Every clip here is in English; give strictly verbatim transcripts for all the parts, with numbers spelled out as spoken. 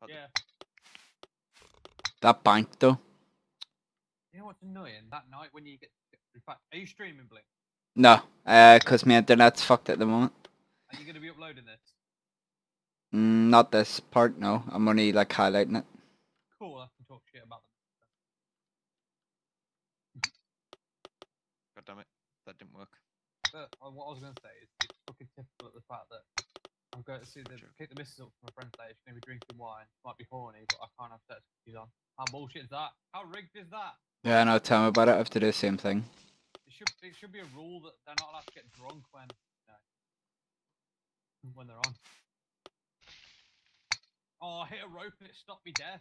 Yeah. That bank though. You know what's annoying? That night when you get... In fact, are you streaming, Blink? No, uh, cause my internet's fucked at the moment. Are you going to be uploading this? Mm, not this part, no. I'm only like highlighting it. Cool, I can talk shit about them. God damn it, that didn't work. But uh, what I was going to say is it's fucking typical of the fact that I'm going to see the pick the missus up from a friend's place. She's going to be drinking wine. Might be horny, but I can't have sex with she's on. How bullshit is that? How rigged is that? Yeah, no, tell me about it. I have to do the same thing. It should it should be a rule that they're not allowed to get drunk when you know, when they're on. Oh, I hit a rope and it stopped me death.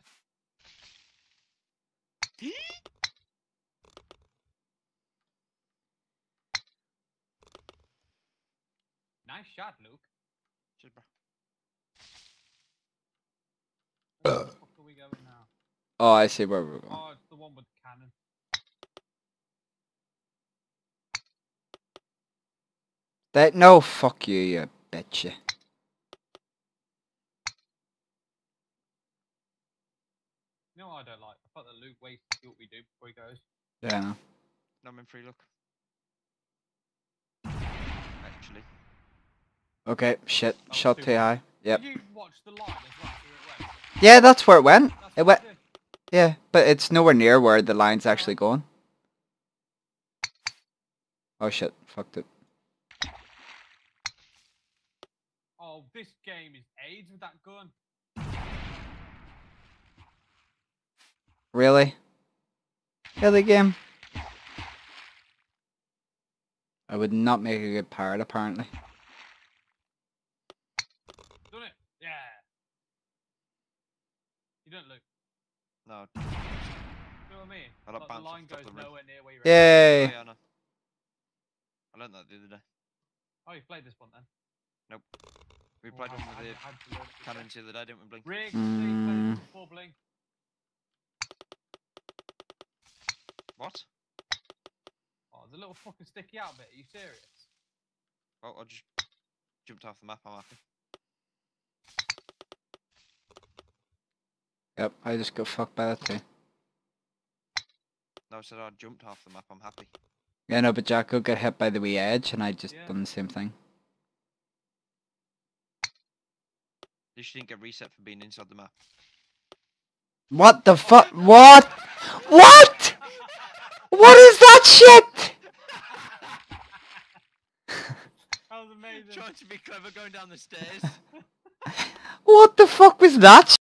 Nice shot, Luke. Cheers, bro. Where the fuck are we going now? Oh, I see where we're going. Oh, it's the one with the cannon. That no, fuck you, you bitch. You know what I don't like? I thought that Luke waits to see what we do before he goes. Yeah, no. No, I'm in free look. Actually. Okay, shit. was Shot too too high. high. Yep. Did you watch the line as well? Where it went? Yeah, that's where it went. That's It what went. I did. Yeah, but it's nowhere near where the line's actually going. Oh shit, fucked it. Oh, this game is AIDS with that gun. Really? Really, game? I would not make a good pirate, apparently. Done it? Yeah. You don't look. No. You know what I mean? I like Like, the bounce off line the top goes of the ring. nowhere near where you're Yay! Oh, yeah, no. I learned that the other day. Oh, you played this one then? We Oh, played I- one I with the had to learn this cannons the other day, didn't we, Blink? Rick, mm. you played Mm. this before Blink. What? Oh, there's a little fucking sticky out bit. Are you serious? Oh, I just jumped off the map, I'm happy. Yep, I just got fucked by that too. No, I said I jumped off the map, I'm happy. Yeah, no, but Jacko got hit by the wee edge, and I just Yeah. done the same thing. At least you didn't get reset for being inside the map. What the fuck? What? What? What is that shit? That was amazing. Trying to be clever going down the stairs. What the fuck was that